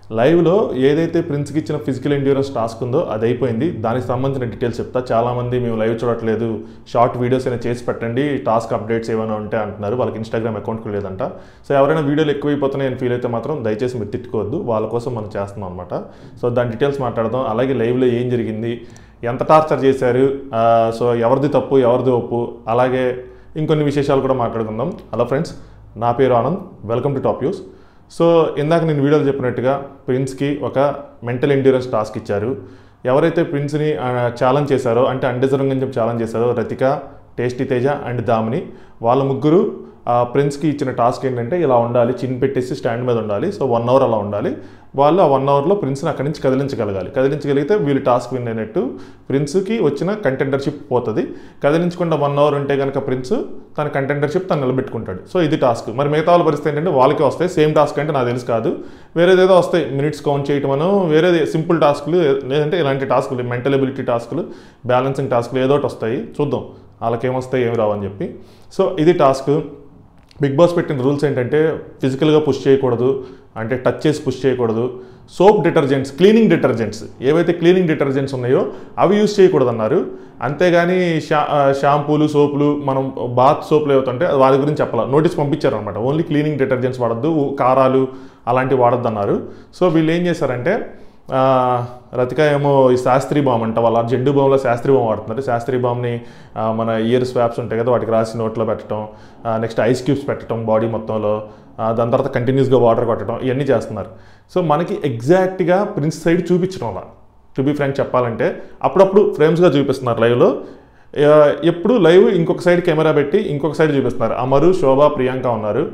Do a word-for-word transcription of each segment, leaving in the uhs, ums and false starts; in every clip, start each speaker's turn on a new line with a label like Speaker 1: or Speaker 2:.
Speaker 1: లైవ్లో ఏదైతే ప్రిన్స్కి ఇచ్చిన ఫిజికల్ ఎండ్యూరెన్స్ టాస్క్ ఉందో అది అయిపోయింది. దానికి సంబంధించిన డీటెయిల్స్ చెప్తా. చాలామంది మేము లైవ్ చూడట్లేదు, షార్ట్ వీడియోస్ అయినా చేసి పెట్టండి, టాస్క్ అప్డేట్స్ ఏమైనా ఉంటే అంటున్నారు. వాళ్ళకి ఇన్స్టాగ్రామ్ అకౌంట్ కూడా లేదంట. సో ఎవరైనా వీడియోలు ఎక్కువైపోతున్నాయని ఫీల్ అయితే మాత్రం దయచేసి మీరు తిట్టుకోవద్దు, వాళ్ళ కోసం మనం చేస్తున్నాం అనమాట. సో దాని డీటెయిల్స్ మాట్లాడదాం. అలాగే లైవ్లో ఏం జరిగింది, ఎంత టార్చర్ చేశారు, సో ఎవరిది తప్పు ఎవరిది ఒప్పు, అలాగే ఇంకొన్ని విశేషాలు కూడా మాట్లాడుకుందాం. హలో ఫ్రెండ్స్, నా పేరు Anand, welcome to Top Views. So ఇందాక నేను వీడియోలో చెప్పినట్టుగా ప్రిన్స్కి ఒక మెంటల్ ఎండ్యూరెన్స్ టాస్క్ ఇచ్చారు. ఎవరైతే ప్రిన్స్ని ఛాలెంజ్ చేశారో, అంటే అన్డిజర్వింగ్ అని చెప్పి ఛాలెంజ్ చేశారో, రతిక, టేస్టీ తేజ అండ్ దామిని, వాళ్ళ ముగ్గురు ప్రిన్స్కి ఇచ్చిన టాస్క్ ఏంటంటే ఇలా ఉండాలి, చిన్ పెట్టేసి స్టాండ్ మీద ఉండాలి. సో వన్ అవర్ అలా ఉండాలి. వాళ్ళు ఆ వన్ అవర్లో ప్రిన్స్ని అక్కడి నుంచి కదిలించగలగాలి. కదిలించగలిగితే వీళ్ళు టాస్క్ విన్ అయినట్టు, ప్రిన్స్కి వచ్చిన కంటెండర్షిప్ పోతుంది. కదిలించకుండా వన్ అవర్ ఉంటే కనుక ప్రిన్స్ తన కంటెండర్షిప్ తను నిలబెట్టుకుంటాడు. సో ఇది టాస్క్. మరి మిగతా వాళ్ళ పరిస్థితి ఏంటంటే వాళ్ళకి వస్తాయి సేమ్ టాస్క్, అంటే నాకు తెలుసు కాదు, వేరేదేదో వస్తాయి, మినిట్స్ కౌంట్ చేయటమనో, వేరేది సింపుల్ టాస్క్లు, లేదంటే ఇలాంటి టాస్కులు, మెంటల్ ఎబిలిటీ టాస్కులు, బ్యాలెన్సింగ్ టాస్కులు ఏదో ఒకటి వస్తాయి. చూద్దాం వాళ్ళకి ఏమొస్తాయి ఏమి రావని చెప్పి. సో ఇది టాస్క్. బిగ్ బాస్ పెట్టిన రూల్స్ ఏంటంటే ఫిజికల్గా పుష్ చేయకూడదు, అంటే టచ్ చేసి పుష్ చేయకూడదు. సోప్ డిటర్జెంట్స్, క్లీనింగ్ డిటర్జెంట్స్, ఏవైతే క్లీనింగ్ డిటర్జెంట్స్ ఉన్నాయో అవి యూజ్ చేయకూడదు అన్నారు. అంతేగాని షా షాంపూలు సోపులు, మనం బాత్ సోపులు ఏవైతుంటే వాటి గురించి చెప్పాలి, నోటీస్ పంపించారు అనమాట. ఓన్లీ క్లీనింగ్ డిటర్జెంట్స్ వాడద్దు, కారాలు అలాంటివి వాడద్దు అన్నారు. సో వీళ్ళు ఏం చేశారంటే, రతిక ఏమో ఈ శాస్త్రీ బామ్ అంట, వాళ్ళ జెండు బామ్లో శాస్త్రీ బామ్ వాడుతున్నారు. శాస్త్రీ బామ్ని మన ఇయర్ స్వాప్స్ ఉంటాయి కదా, వాటికి రాసి నోట్లో పెట్టడం, నెక్స్ట్ ఐస్ క్యూబ్స్ పెట్టడం బాడీ మొత్తంలో, దాని తర్వాత కంటిన్యూస్గా వాటర్ కొట్టడం, ఇవన్నీ చేస్తున్నారు. సో మనకి ఎగ్జాక్ట్గా ప్రిన్స్ సైడ్ చూపించడం అలా, టు బీ ఫ్రాంక్ చెప్పాలంటే అప్పుడప్పుడు ఫ్రేమ్స్గా చూపిస్తున్నారు లైవ్లో. ఎప్పుడు లైవ్ ఇంకొక సైడ్ కెమెరా పెట్టి ఇంకొక సైడ్ చూపిస్తున్నారు. అమరు, శోభ, ప్రియాంక ఉన్నారు.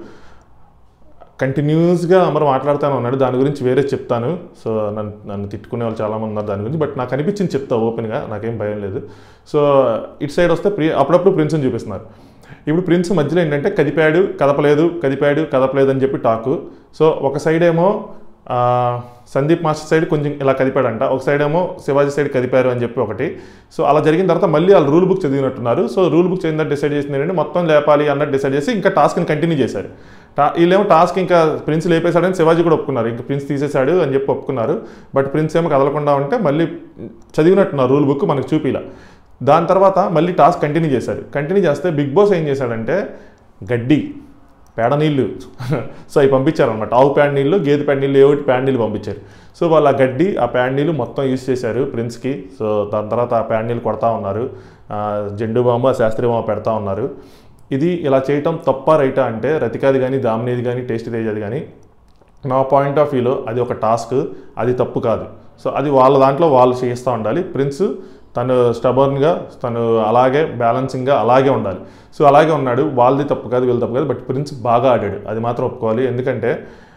Speaker 1: కంటిన్యూస్గా అమరు మాట్లాడుతూనే ఉన్నాడు. దాని గురించి వేరే చెప్తాను. సో నన్ను నన్ను తిట్టుకునే వాళ్ళు చాలామంది ఉన్నారు దాని గురించి, బట్ నాకు అనిపించింది చెప్తా ఓపెన్గా, నాకేం భయం లేదు. సో ఇటు సైడ్ వస్తే ప్రియ అప్పుడప్పుడు ప్రిన్స్ని చూపిస్తున్నారు. ఇప్పుడు ప్రిన్స్ మధ్యలో ఏంటంటే కదిపాడు కదపలేదు, కదిపాడు కదపలేదు అని చెప్పి టాకు. సో ఒక సైడ్ ఏమో సందీప్ మాస్టర్ సైడ్ కొంచెం ఇలా కదిపాడంట, ఒక సైడ్ ఏమో శివాజీ సైడ్ కదిపారు అని చెప్పి ఒకటి. సో అలా జరిగిన తర్వాత మళ్ళీ వాళ్ళు రూల్ బుక్ చదివినట్టున్నారు. సో రూల్ బుక్ చదివినట్టు డిసైడ్ చేసింది ఏంటంటే మొత్తం లేపాలి అన్నట్టు డిసైడ్ చేసి ఇంకా టాస్క్ని కంటిన్యూ చేశారు. టా వీళ్ళేమో టాస్క్ ఇంకా ప్రిన్స్ లేపేశాడని శివాజీ కూడా ఒప్పుకున్నారు, ఇంకా ప్రిన్స్ తీసేశాడు అని చెప్పి ఒప్పుకున్నారు. బట్ ప్రిన్స్ ఏమో కదలకుండా ఉంటే మళ్ళీ చదివినట్టున్నారు రూల్ బుక్, మనకు చూపిలా. దాని తర్వాత మళ్ళీ టాస్క్ కంటిన్యూ చేశారు. కంటిన్యూ చేస్తే బిగ్ బాస్ ఏం చేశాడంటే గడ్డి, పేడ నీళ్ళు, సో అవి పంపించారనమాట. ఆవు పేడ నీళ్ళు, గేదె పేడ నీళ్ళు, ఏమిటి పేడ నీళ్ళు పంపించారు. సో వాళ్ళు ఆ గడ్డి, ఆ పేడ నీళ్ళు మొత్తం యూజ్ చేశారు ప్రిన్స్కి. సో దాని తర్వాత ఆ పేడ నీళ్ళు కొడతా ఉన్నారు, జెండు బాంబు, శాస్త్రీ బాంబు పెడతా ఉన్నారు. ఇది ఇలా చేయటం తప్ప రైటా అంటే, రతికాది కానీ, దామినిది కానీ, టేస్టీ తేజది కానీ, నా పాయింట్ ఆఫ్ వ్యూలో అది ఒక టాస్క్, అది తప్పు కాదు. సో అది వాళ్ళ దాంట్లో వాళ్ళు చేస్తూ ఉండాలి. ప్రిన్స్ తను స్టబర్న్గా, తను అలాగే బ్యాలెన్సింగ్గా అలాగే ఉండాలి. సో అలాగే ఉన్నాడు. వాళ్ళది తప్పు కాదు, వీళ్ళు తప్పు కాదు, బట్ ప్రిన్స్ బాగా ఆడాడు, అది మాత్రం ఒప్పుకోవాలి. ఎందుకంటే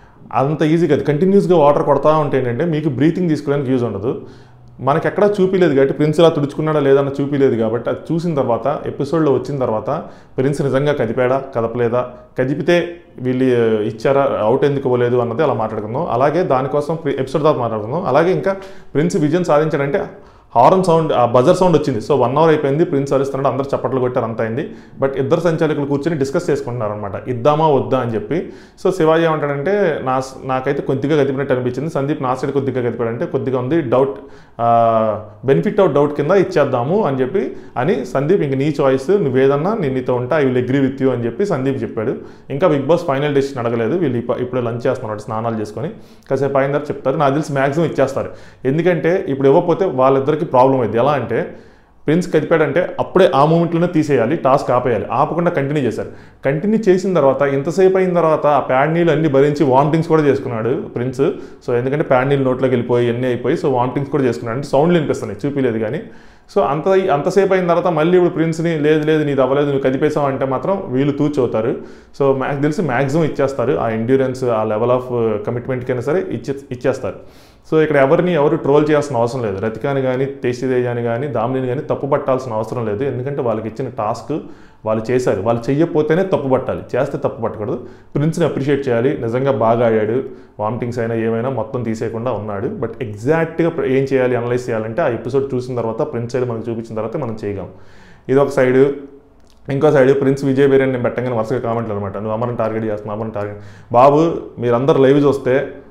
Speaker 1: అంత ఈజీ కాదు. కంటిన్యూస్గా వాటర్ కొడతా ఉంటే ఏంటంటే మీకు బ్రీతింగ్ తీసుకోవడానికి యూజ్ ఉండదు. మనకి ఎక్కడా చూపిలేదు కాబట్టి, ప్రిన్స్ ఇలా తుడుచుకున్నాడా లేదన్న చూపిలేదు కాబట్టి, అది చూసిన తర్వాత ఎపిసోడ్లో వచ్చిన తర్వాత ప్రిన్స్ నిజంగా కదిపాడా కదపలేదా, కదిపితే వీళ్ళు ఇచ్చారా, అవుట్ ఎందుకు ఇవ్వలేదు అన్నది అలా మాట్లాడుకుందాం. అలాగే దానికోసం ఎపిసోడ్ తర్వాత మాట్లాడుకుందాం. అలాగే ఇంకా ప్రిన్స్ విజయం సాధించాడంటే హార్న్ సౌండ్, ఆ బజర్ సౌండ్ వచ్చింది. సో వన్ అవర్ అయిపోయింది, ప్రిన్స్ అరుస్తున్నాడు, అందరూ చప్పట్లు కొట్టారు, అంత అయింది. బట్ ఇద్దరు సంచాలకులు కూర్చొని డిస్కస్ చేసుకుంటున్నారు అనమాట, ఇద్దామా వద్దా అని చెప్పి. సో శివాజీ ఏమంటాడంటే, నా నాకైతే కొద్దిగా గదిపినట్టు అనిపించింది, సందీప్ నా సైడ్ కొద్దిగా గదిపాడంటే కొద్దిగా ఉంది, డౌట్ బెనిఫిట్ ఆఫ్ డౌట్ కింద ఇచ్చేద్దాము అని చెప్పి అని సందీప్, ఇంక నీ చాయిస్, నువ్వేదన్నా నేను నీతో ఉంటా, I will agree with you అని చెప్పి సందీప్ చెప్పాడు. ఇంకా బిగ్ బాస్ ఫైనల్ డెసిషన్ అడగలేదు. వీళ్ళు ఇప్పుడు లంచ్ చేస్తున్నారు, స్నానాలు చేసుకొని కాసేపు అయిన తర్వాత చెప్తారు. నాకు తెలిసి మ్యాక్సిమం ఇచ్చేస్తారు. ఎందుకంటే ఇప్పుడు ఇవ్వకపోతే వాళ్ళిద్దరికి ప్రాబ్లం అయింది. ఎలా అంటే ప్రిన్స్ కదిపాడంటే అప్పుడే ఆ మూమెంట్లోనే తీసేయాలి, టాస్క్ ఆపేయాలి. ఆపకుండా కంటిన్యూ చేశారు. కంటిన్యూ చేసిన తర్వాత ఇంతసేపు అయిన తర్వాత ఆ ప్యాడ్ నీళ్ళు అన్ని భరించి వామిటింగ్స్ కూడా చేసుకున్నాడు ప్రిన్స్. సో ఎందుకంటే ప్యాడ్ నీళ్ళు నోట్లోకి వెళ్ళిపోయి అన్నీ అయిపోయి, సో వామిటింగ్స్ కూడా చేసుకున్నాడు. అంటే సౌండ్లు వినిపిస్తున్నాయి, చూపిలేదు కానీ. సో అంత అంతసేపు అయిన తర్వాత మళ్ళీ ఇప్పుడు ప్రిన్స్ని లేదు లేదు నీది అవ్వలేదు, నువ్వు కదిపేసావు అంటే మాత్రం వీళ్ళు తూచవుతారు. సో మ్యాక్ తెలిసి మ్యాక్సిమం ఇచ్చేస్తారు. ఆ ఎండ్యూరెన్స్, ఆ లెవెల్ ఆఫ్ కమిట్మెంట్కైనా సరే ఇచ్చే ఇచ్చేస్తారు. సో ఇక్కడ ఎవరిని ఎవరు ట్రోల్ చేయాల్సిన అవసరం లేదు. రతికాని కానీ, టేస్టీ తేజాని కానీ, దామిని కానీ తప్పు పట్టాల్సిన అవసరం లేదు. ఎందుకంటే వాళ్ళకి ఇచ్చిన టాస్క్ వాళ్ళు చేశారు. వాళ్ళు చెయ్యకపోతేనే తప్పు పట్టాలి, చేస్తే తప్పు పట్టకూడదు. ప్రిన్స్ని అప్రిషియేట్ చేయాలి, నిజంగా బాగా ఆడాడు, వామిటింగ్స్ అయినా ఏమైనా మొత్తం తీసేయకుండా ఉన్నాడు. బట్ ఎగ్జాక్ట్గా ఏం చేయాలి, అనలైజ్ చేయాలంటే ఆ ఎపిసోడ్ చూసిన తర్వాత, ప్రిన్స్ సైడ్ మనకు చూపించిన తర్వాత మనం చేయగలం. ఇది ఒక సైడు. ఇంకో సైడ్ ప్రిన్స్ విజయ్ వేరే నేను పెట్టగానే వరుసగా కామెంట్లు అనమాట, నువ్వు అమరని టార్గెట్ చేస్తున్నావు, అమరని టార్గెట్. బాబు మీరందరూ లైవ్ చూస్తే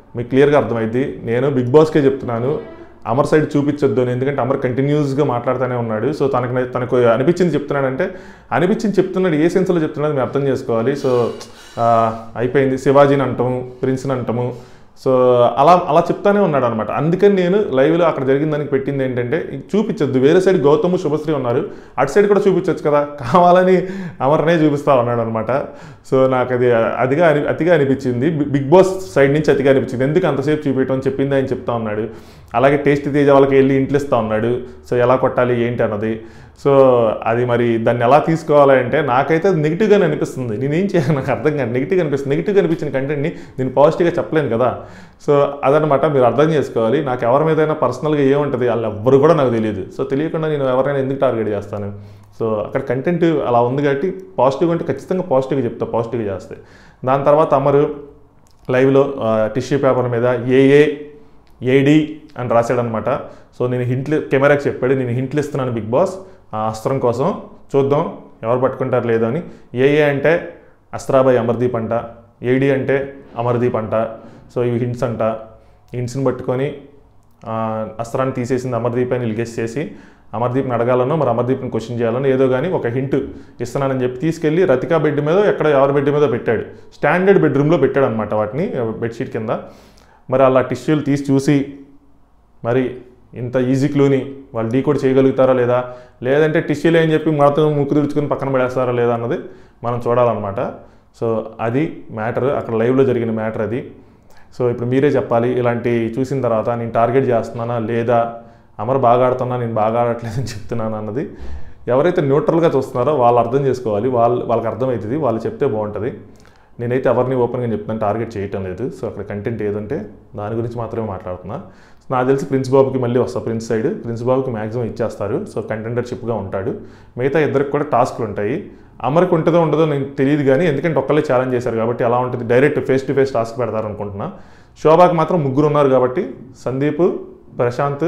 Speaker 1: మీకు క్లియర్గా అర్థమైంది. నేను బిగ్ బాస్కే చెప్తున్నాను, అమర్ సైడ్ చూపించొద్దు అని. ఎందుకంటే అమర్ కంటిన్యూస్గా మాట్లాడుతూనే ఉన్నాడు. సో తనకు తనకు అనిపించింది చెప్తున్నాడంటే అనిపించింది చెప్తున్నాడు, ఏ సెన్స్లో చెప్తున్నాడు మీరు అర్థం చేసుకోవాలి. సో అయిపోయింది, శివాజీని అంటాము, ప్రిన్స్ని అంటాము. సో అలా అలా చెప్తానే ఉన్నాడు అనమాట. అందుకని నేను లైవ్లో అక్కడ జరిగిన దానికి పెట్టింది ఏంటంటే చూపించొద్దు. వేరే సైడ్ గౌతమ్ శుభశ్రీ ఉన్నారు, అటు సైడ్ కూడా చూపించవచ్చు కదా, కావాలని అమర్నే చూపిస్తా ఉన్నాడు అనమాట. సో నాకు అది అతిగా అని అతిగా అనిపించింది. బిగ్ బాస్ సైడ్ నుంచి అతిగా అనిపించింది. ఎందుకు అంతసేపు చూపించడం చెప్పింది ఆయన చెప్తా ఉన్నాడు. అలాగే టేస్ట్ తేజ వాళ్ళకి వెళ్ళి ఇంట్లో ఇస్తూ ఉన్నాడు. సో ఎలా కొట్టాలి ఏంటి అన్నది. సో అది మరి దాన్ని ఎలా తీసుకోవాలి అంటే నాకైతే అది నెగిటివ్గానే అనిపిస్తుంది. నేనేం చేయాలి నాకు అర్థం కాదు, నెగిటివ్గా అనిపిస్తుంది. నెగిటివ్గా అనిపించిన కంటెంట్ని నేను పాజిటివ్గా చెప్పలేను కదా. సో అదనమాట, మీరు అర్థం చేసుకోవాలి. నాకు ఎవరి మీదైనా పర్సనల్గా ఏముంటుంది వాళ్ళు ఎవ్వరు కూడా నాకు తెలియదు. సో తెలియకుండా నేను ఎవరైనా ఎందుకు టార్గెట్ చేస్తాను. సో అక్కడ కంటెంట్ అలా ఉంది కాబట్టి పాజిటివ్గా అంటే ఖచ్చితంగా పాజిటివ్గా చెప్తా, పాజిటివ్గా చేస్తే. దాని తర్వాత అమరు లైవ్లో టిష్యూ పేపర్ మీద ఏఏ ఏడి అని రాశాడనమాట. సో నేను హింట్లు కెమెరాకి చెప్పాడు, నేను హింట్లు ఇస్తున్నాను బిగ్ బాస్ ఆ అస్త్రం కోసం, చూద్దాం ఎవరు పట్టుకుంటారు లేదో అని. ఏఏ అంటే అస్త్రాబాయ్ అమర్దీప్ అంట, ఏడి అంటే అమర్దీప్ అంట. సో ఇవి హింట్స్ అంట. హింట్స్ని పట్టుకొని అస్త్రాన్ని తీసేసింది అమర్దీప్ అని గెస్ చేసి అమర్దీప్ని అడగాలనో మరి అమర్దీప్ని క్వశ్చన్ చేయాలనో ఏదో కానీ ఒక హింట్ ఇస్తున్నానని చెప్పి తీసుకెళ్ళి రతికా బెడ్ మీద ఎక్కడ ఎవరి బెడ్ మీద పెట్టాడు. స్టాండర్డ్ బెడ్రూమ్లో పెట్టాడు అనమాట వాటిని, బెడ్షీట్ కింద. మరి అలా టిష్యూలు తీసి చూసి మరి ఇంత ఈజీ క్లూని వాళ్ళు డీకోడ్ చేయగలుగుతారా లేదా, లేదంటే టిష్యూలు అని చెప్పి మొత్తం ముక్కు తుడుచుకుని పక్కన పడేస్తారా లేదా అన్నది మనం చూడాలన్నమాట. సో అది మ్యాటర్, అక్కడ లైవ్లో జరిగిన మ్యాటర్ అది. సో ఇప్పుడు మీరే చెప్పాలి, ఇలాంటి చూసిన తర్వాత నేను టార్గెట్ చేస్తున్నానా లేదా, అమర్ బాగా ఆడుతున్నా నేను బాగా ఆడట్లేదని చెప్తున్నాను అన్నది ఎవరైతే న్యూట్రల్గా చూస్తున్నారో వాళ్ళు అర్థం చేసుకోవాలి. వాళ్ళు వాళ్ళకి అర్థమవుతుంది, వాళ్ళు చెప్తే బాగుంటుంది. నేనైతే ఎవరిని ఓపెన్గా చెప్తున్నాను, టార్గెట్ చేయటం లేదు. సో అక్కడ కంటెంట్ ఏదంటే దాని గురించి మాత్రమే మాట్లాడుతున్నా. నాకు తెలిసి ప్రిన్స్ బాబుకి మళ్ళీ వస్తా, ప్రిన్స్ సైడ్ ప్రిన్స్ బాబుకి మ్యాక్సిమం ఇచ్చేస్తారు. సో కంటెండర్షిప్గా ఉంటాడు. మిగతా ఇద్దరికి కూడా టాస్క్లు ఉంటాయి. అమర్కి ఉంటుందో ఉండదో నేను తెలియదు కానీ, ఎందుకంటే ఒక్కళ్ళే ఛాలెంజ్ చేశారు కాబట్టి అలా ఉంటుంది. Direct face to face task పెడతారు అనుకుంటున్నా. శోభాకి మాత్రం ముగ్గురు ఉన్నారు కాబట్టి సందీప్, ప్రశాంత్,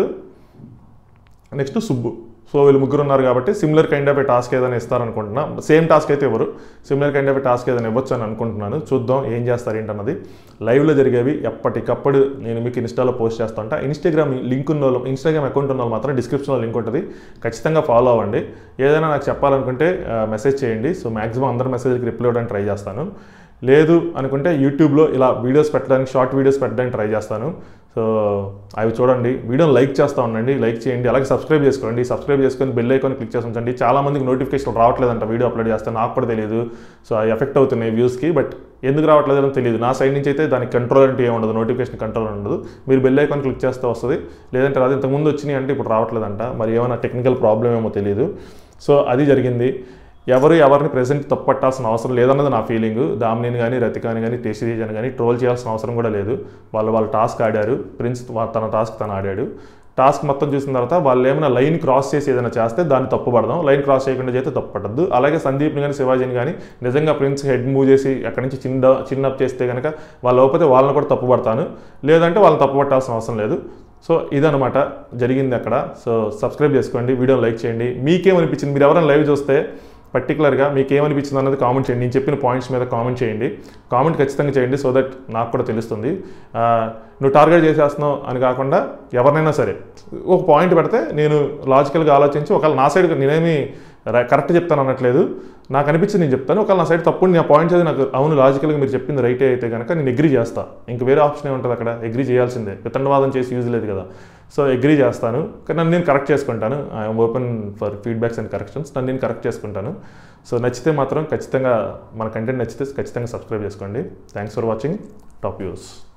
Speaker 1: నెక్స్ట్ సుబ్బు. సో వీళ్ళు ముగ్గురు ఉన్నారు కాబట్టి similar kind of a task ఏదైనా ఇస్తారనుకుంటున్నా. సేమ్ టాస్క్ అయితే ఎవరు similar kind of a task ఏదైనా ఇవ్వచ్చు అని అనుకుంటున్నాను. చూద్దాం ఏం చేస్తారు ఏంటన్నది. లైవ్లో జరిగేవి ఎప్పటికప్పుడు నేను మీకు ఇన్స్టాలో పోస్ట్ చేస్తా ఉంటా. ఇన్స్టాగ్రామ్ లింక్ ఉన్న వాళ్ళు, ఇన్స్టాగ్రామ్ అకౌంట్ ఉన్న వాళ్ళు మాత్రం డిస్క్రిప్షన్లో లింక్ ఉంటుంది, ఖచ్చితంగా ఫాలో అవ్వండి. ఏదైనా నాకు చెప్పాలనుకుంటే మెసేజ్ చేయండి. సో మ్యాక్సిమం అందరి మెసేజ్కి రిప్లై ఇవ్వడానికి ట్రై చేస్తాను. లేదు అనుకుంటే యూట్యూబ్లో ఇలా వీడియోస్ పెట్టడానికి, షార్ట్ వీడియోస్ పెట్టడానికి ట్రై చేస్తాను. సో అవి చూడండి, వీడియోని లైక్ చేస్తూ ఉండండి, లైక్ చేయండి, అలాగే సబ్స్క్రైబ్ చేసుకోండి. సబ్స్క్రైబ్ చేసుకొని బెల్ ఐకాన్ క్లిక్ చేసి ఉంచండి. చాలామందికి నోటిఫికేషన్ రావట్లేదంట వీడియో అప్లోడ్ చేస్తే, నాకు కూడా తెలియదు. సో అవి ఎఫెక్ట్ అవుతున్నాయి వ్యూస్కి, బట్ ఎందుకు రావట్లేదని తెలియదు. నా సైడ్ నుంచి అయితే దానికి కంట్రోల్ అంటే ఏమి ఉండదు, నోటిఫికేషన్ కంట్రోల్ ఉండదు. మీరు బెల్ ఐకాన్ క్లిక్ చేస్తే వస్తుంది, లేదంటే అది ఇంతకుముందు వచ్చినాయి అంటే ఇప్పుడు రావట్లేదంట. మరి ఏమైనా టెక్నికల్ ప్రాబ్లం ఏమో తెలియదు. సో అది జరిగింది. ఎవరు ఎవరిని ప్రెజెంట్ తప్పట్టాల్సిన అవసరం లేదన్నది నా ఫీలింగ్. దామినిని కానీ, రతికాని కానీ, టేస్టీజని కానీ ట్రోల్ చేయాల్సిన అవసరం కూడా లేదు. వాళ్ళు వాళ్ళు టాస్క్ ఆడారు, ప్రిన్స్ తన టాస్క్ తను ఆడాడు. టాస్క్ మొత్తం చూసిన తర్వాత వాళ్ళు ఏమైనా లైన్ క్రాస్ చేసి ఏదైనా చేస్తే దాన్ని తప్పు పడదాం, లైన్ క్రాస్ చేయకుండా చేస్తే తప్పు పడద్దు. అలాగే సందీప్ని కానీ, శివాజీని కానీ నిజంగా ప్రిన్స్ హెడ్ మూవ్ చేసి అక్కడి నుంచి చిన్న చిన్నప్ చేస్తే కనుక వాళ్ళు లేకపోతే వాళ్ళని కూడా తప్పు పడతాను, లేదంటే వాళ్ళని తప్పు పట్టాల్సిన అవసరం లేదు. సో ఇదనమాట జరిగింది అక్కడ. సో సబ్స్క్రైబ్ చేసుకోండి, వీడియోని లైక్ చేయండి. మీకేమనిపించింది, మీరు ఎవరైనా లైవ్ చూస్తే పర్టికులర్గా మీకు ఏమనిపించింది అన్నది కామెంట్ చేయండి. నేను చెప్పిన పాయింట్స్ మీద కామెంట్ చేయండి, కామెంట్ ఖచ్చితంగా చేయండి. సో దట్ నాకు కూడా తెలుస్తుంది. నువ్వు టార్గెట్ చేసేస్తున్నావు అని కాకుండా ఎవరినైనా సరే ఒక పాయింట్ పెడితే నేను లాజికల్గా ఆలోచించి ఒకవేళ నా సైడ్ నేనేమి కరెక్ట్ చెప్తాను అనట్లేదు, నాకు అనిపించింది నేను చెప్తాను. ఒకవేళ నా సైడ్ తప్పుడు నా పాయింట్స్ అది నాకు అవును లాజికల్గా మీరు చెప్పింది రైటే అయితే కనుక నేను అగ్రీ చేస్తాను. ఇంక వేరే ఆప్షన్ ఏముంటుంది అక్కడ, అగ్రీ చేయాల్సిందే, వితండవాదం చేసి యూజ్ లేదు కదా. సో అగ్రీ చేస్తాను, కానీ నన్ను నేను కరెక్ట్ చేసుకుంటాను. I'm open for feedbacks and corrections. నన్ను నేను కరెక్ట్ చేసుకుంటాను. సో నచ్చితే మాత్రం ఖచ్చితంగా మన కంటెంట్ నచ్చితే ఖచ్చితంగా సబ్స్క్రైబ్ చేసుకోండి. Thanks for watching top views.